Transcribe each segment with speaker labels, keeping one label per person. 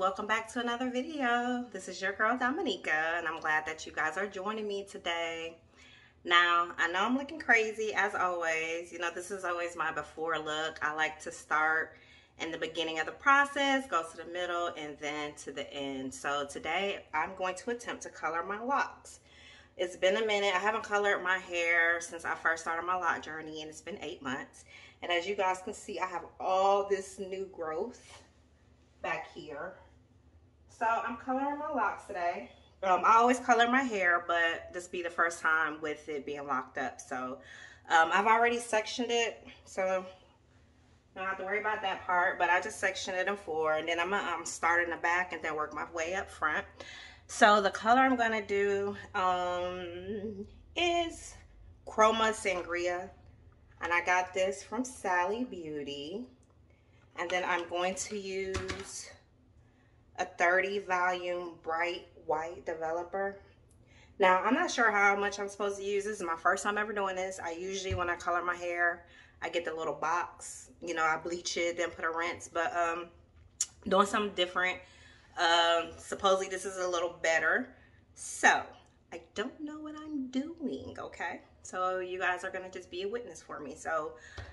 Speaker 1: welcome back to another video. This is your girl Dominica, and I'm glad that you guys are joining me today. Now, I know I'm looking crazy as always. You know, this is always my before look. I like to start in the beginning of the process, go to the middle, and then to the end. So today, I'm going to attempt to color my locks. It's been a minute. I haven't colored my hair since I first started my lock journey, and it's been 8 months. And as you guys can see, I have all this new growth back here. So I'm coloring my locks today. I always color my hair, but this be the first time with it being locked up. So I've already sectioned it, so don't have to worry about that part, but I just sectioned it in 4, and then I'm gonna start in the back and then work my way up front. So the color I'm gonna do is Chroma Sangria, and I got this from Sally Beauty. And then I'm going to use a 30 volume bright white developer. Now, I'm not sure how much I'm supposed to use. This is my first time ever doing this. I usually, when I color my hair, I get the little box. You know, I bleach it, then put a rinse. But doing something different. Supposedly this is a little better. So, I don't know what I'm doing, okay? So, you guys are going to just be a witness for me. So,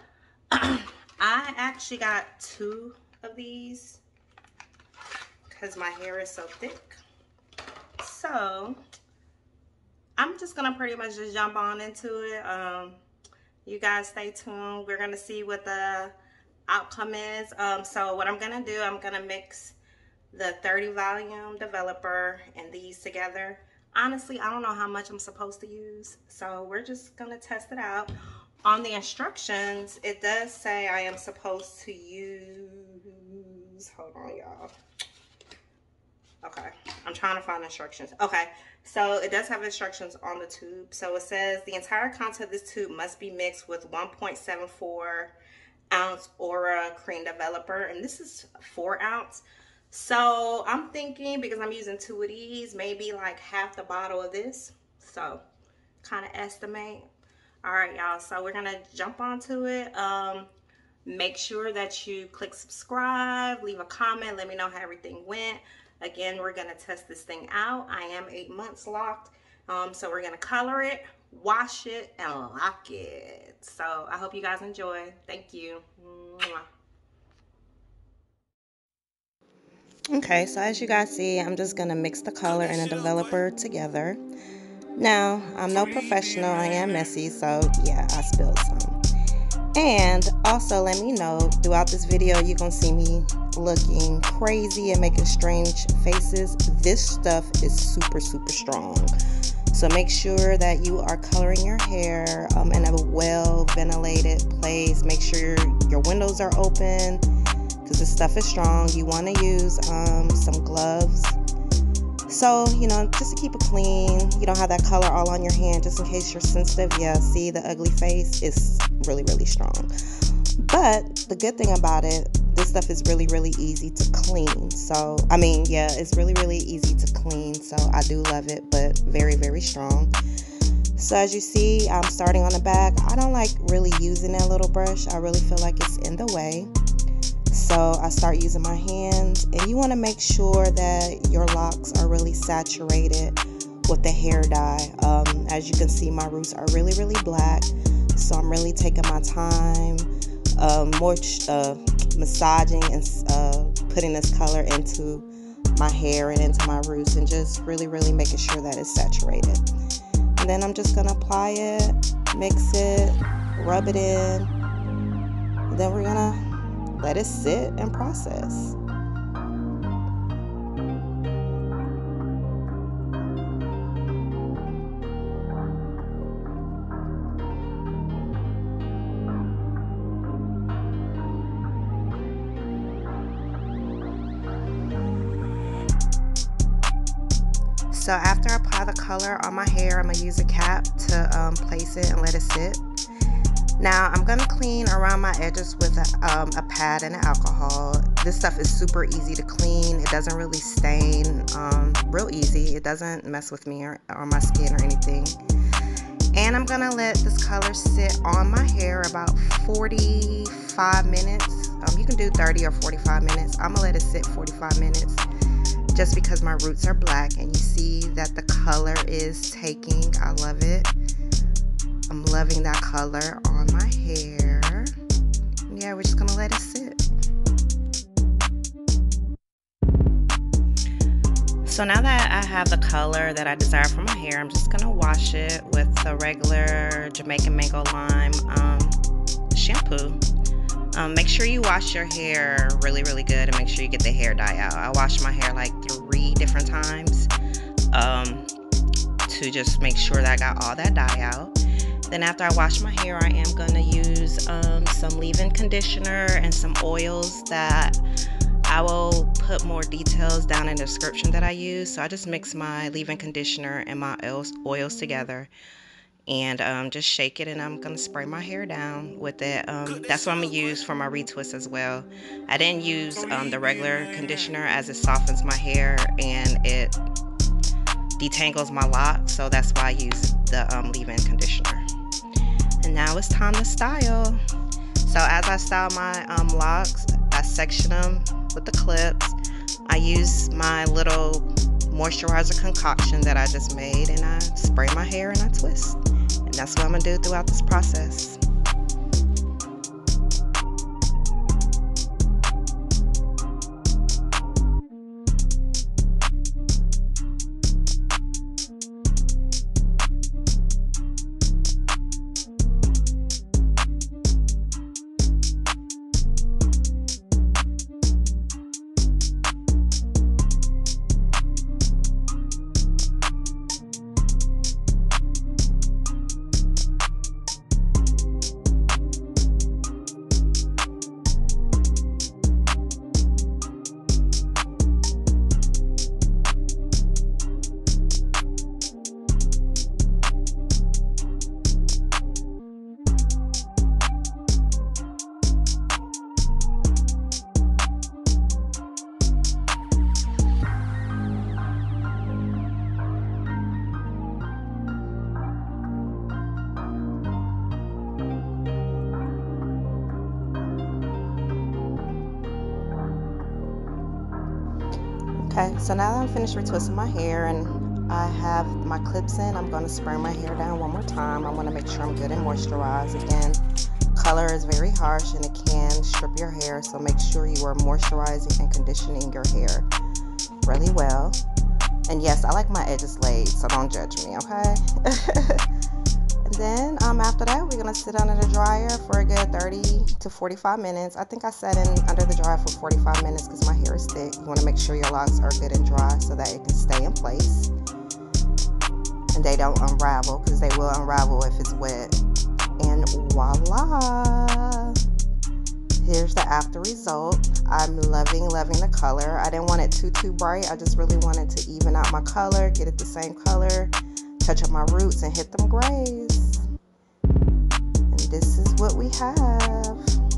Speaker 1: I actually got 2 of these because my hair is so thick. So I'm just gonna pretty much just jump on into it. You guys stay tuned. We're gonna see what the outcome is. So what I'm gonna do, I'm gonna mix the 30 volume developer and these together. Honestly, I don't know how much I'm supposed to use, so we're just gonna test it out. On the instructions, it does say I am supposed to use, hold on y'all. Okay, I'm trying to find instructions. Okay, so it does have instructions on the tube. So it says the entire content of this tube must be mixed with 1.74 ounce Aura cream developer, and this is 4 ounce. So I'm thinking, because I'm using 2 of these, maybe like half the bottle of this. So kind of estimate. All right, y'all, so we're gonna jump onto it. Make sure that you click subscribe, leave a comment, let me know how everything went. Again, we're gonna test this thing out. I am 8 months locked, so we're gonna color it, wash it, and lock it. So I hope you guys enjoy. Thank you. Okay, so as you guys see, I'm just gonna mix the color and the developer together. Now, I'm no professional, I am messy, so yeah, I spilled some. And also let me know, throughout this video, you're gonna see me looking crazy and making strange faces. This stuff is super, super strong. So make sure that you are coloring your hair in a well ventilated place. Make sure your windows are open, because this stuff is strong. You wanna use some gloves. So, you know, just to keep it clean, you don't have that color all on your hand, just in case you're sensitive. Yeah, see the ugly face is really, really strong. But the good thing about it, this stuff is really, really easy to clean. So, I mean, yeah, it's really, really easy to clean. So I do love it, but very, very strong. So as you see, I'm starting on the back. I don't like really using that little brush. I really feel like it's in the way. So I start using my hands, and you want to make sure that your locks are really saturated with the hair dye. As you can see, my roots are really, really black, so I'm really taking my time, massaging and putting this color into my hair and into my roots, and just really, really making sure that it's saturated. And then I'm just going to apply it, mix it, rub it in, and then we're going to let it sit and process. So after I apply the color on my hair, I'm going to use a cap to place it and let it sit. Now I'm going to clean around my edges with a pad and alcohol. This stuff is super easy to clean. It doesn't really stain, real easy. It doesn't mess with me or my skin or anything. And I'm going to let this color sit on my hair about 45 minutes. You can do 30 or 45 minutes. I'm going to let it sit 45 minutes. just because my roots are black, and you see that the color is taking. I love it. I'm loving that color on my hair. And yeah, we're just gonna let it sit. So now that I have the color that I desire for my hair, I'm just gonna wash it with the regular Jamaican Mango Lime shampoo. Make sure you wash your hair really good, and make sure you get the hair dye out. I wash my hair like 3 different times to just make sure that I got all that dye out. Then after I wash my hair, I am gonna use some leave-in conditioner and some oils that I will put more details down in the description that I use. So I just mix my leave-in conditioner and my oils together, and just shake it, and I'm gonna spray my hair down with it. That's what I'm gonna use for my retwist as well. I didn't use the regular conditioner, as it softens my hair and it detangles my locks, so that's why I use the leave-in conditioner. And now it's time to style. So as I style my locks, I section them with the clips. I use my little moisturizer concoction that I just made, and I spray my hair and I twist. And that's what I'm gonna do throughout this process. Okay, so now that I'm finished retwisting my hair and I have my clips in, I'm going to spray my hair down one more time. I want to make sure I'm good and moisturized. Again, color is very harsh and it can strip your hair, so make sure you are moisturizing and conditioning your hair really well. And yes, I like my edges laid, so don't judge me, okay? And then after that, we're gonna sit under the dryer for a good 30 to 45 minutes. I think I sat in under the dryer for 45 minutes because my hair is thick. You want to make sure your locks are good and dry so that it can stay in place and they don't unravel, because they will unravel if it's wet. And voila! Here's the after result. I'm loving the color. I didn't want it too bright. I just really wanted to even out my color, get it the same color, touch up my roots, and hit them grays. And this is what we have.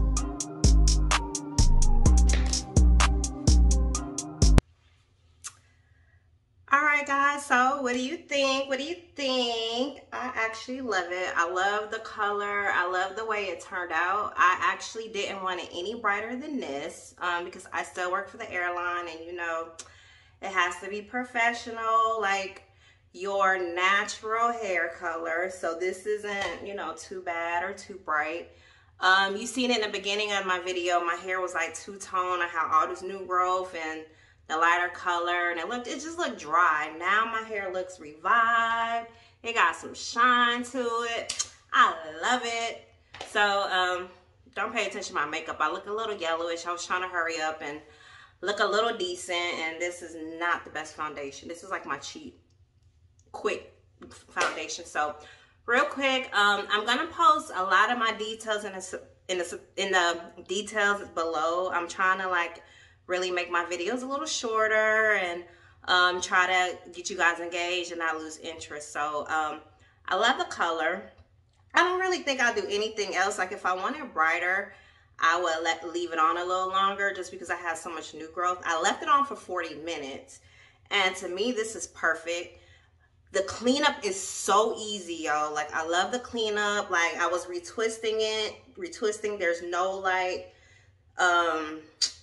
Speaker 1: Alright guys, so what do you think? What do you think? I actually love it. I love the color. I love the way it turned out. I actually didn't want it any brighter than this because I still work for the airline, and you know, it has to be professional, like your natural hair color. So this isn't, you know, too bad or too bright. You seen it in the beginning of my video, my hair was like two-tone. I had all this new growth and the lighter color, and it just looked dry. Now my hair looks revived. It got some shine to it. I love it. So don't pay attention to my makeup. I look a little yellowish. I was trying to hurry up and look a little decent, and this is not the best foundation. This is like my cheap, quick foundation. So real quick, I'm gonna post a lot of my details in the details below. I'm trying to like really make my videos a little shorter and try to get you guys engaged and not lose interest. So I love the color. I don't really think I'll do anything else. Like if I want it brighter, I would leave it on a little longer just because I have so much new growth. I left it on for 40 minutes. And to me, this is perfect. The cleanup is so easy, y'all. Like I love the cleanup. Like I was retwisting it. There's no like,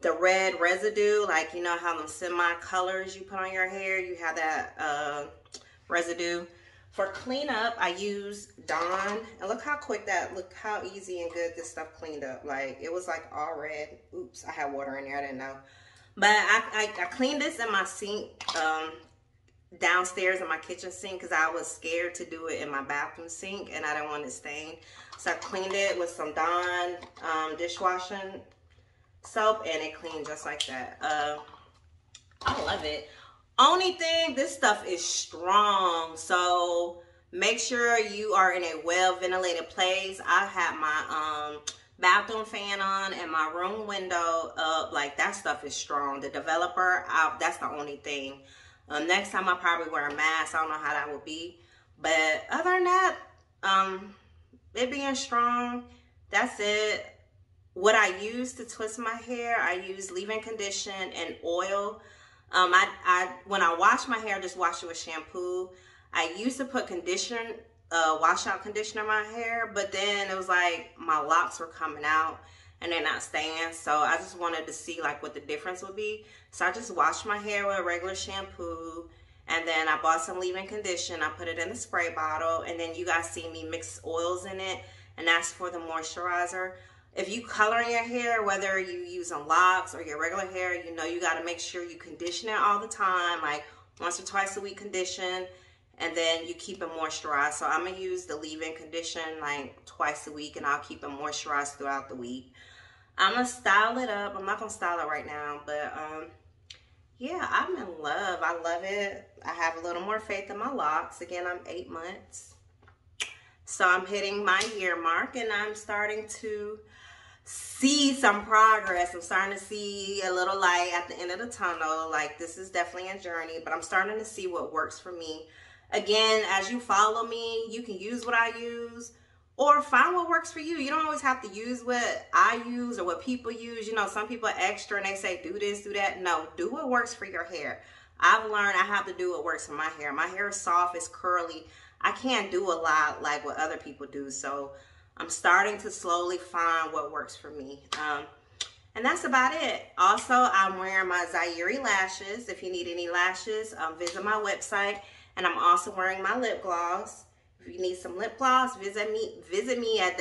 Speaker 1: the red residue, like you know how them semi-colors you put on your hair, you have that residue. For cleanup, I use Dawn, and look how quick look how easy and good this stuff cleaned up. Like, it was like all red. Oops, I had water in there, I didn't know. But I cleaned this in my sink, downstairs in my kitchen sink, because I was scared to do it in my bathroom sink, and I didn't want it stained. So I cleaned it with some Dawn dishwashing soap, and it cleaned just like that. I love it. Only thing, this stuff is strong, so make sure you are in a well ventilated place. I have my bathroom fan on and my room window up. Like, that stuff is strong. The developer, that's the only thing. Next time I'll probably wear a mask. I don't know how that would be, but other than that, it being strong, that's it. What I use to twist my hair, I use leave-in condition and oil. When I wash my hair, I just wash it with shampoo. I used to put washout conditioner in my hair, but then it was like my locks were coming out and they're not staying. So I just wanted to see like what the difference would be. So I just washed my hair with regular shampoo, and then I bought some leave-in condition. I put it in the spray bottle, and then you guys see me mix oils in it, and that's for the moisturizer. If you color in your hair, whether you using locks or your regular hair, you know you got to make sure you condition it all the time, like once or twice a week condition, and then you keep it moisturized. So I'm going to use the leave-in condition like twice a week, and I'll keep it moisturized throughout the week. I'm going to style it up. I'm not going to style it right now, but yeah, I'm in love. I love it. I have a little more faith in my locks. Again, I'm 8 months. So I'm hitting my year mark, and I'm starting to see some progress. I'm starting to see a little light at the end of the tunnel. Like, this is definitely a journey, but I'm starting to see what works for me. Again, as you follow me, you can use what I use or find what works for you. You don't always have to use what I use or what people use. You know, some people are extra and they say do this, do that. No, do what works for your hair. I've learned I have to do what works for my hair. My hair is soft, it's curly. I can't do a lot like what other people do. So I'm starting to slowly find what works for me. And that's about it. Also, I'm wearing my Zaire lashes. If you need any lashes, visit my website. And I'm also wearing my lip gloss. If you need some lip gloss, visit me at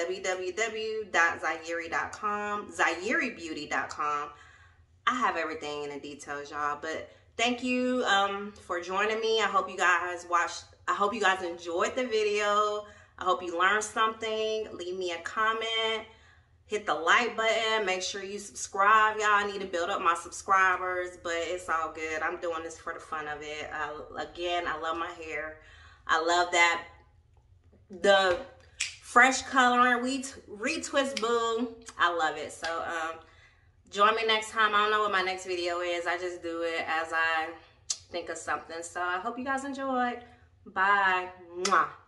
Speaker 1: www.zaire.com, zairebeauty.com. I have everything in the details, y'all. But thank you for joining me. I hope you guys enjoyed the video. I hope you learned something. Leave me a comment. Hit the like button. Make sure you subscribe, y'all. I need to build up my subscribers, but it's all good. I'm doing this for the fun of it. Again, I love my hair. I love that the fresh coloring, retwist boo. I love it. So join me next time. I don't know what my next video is. I just do it as I think of something. So I hope you guys enjoyed. Bye. Mwah.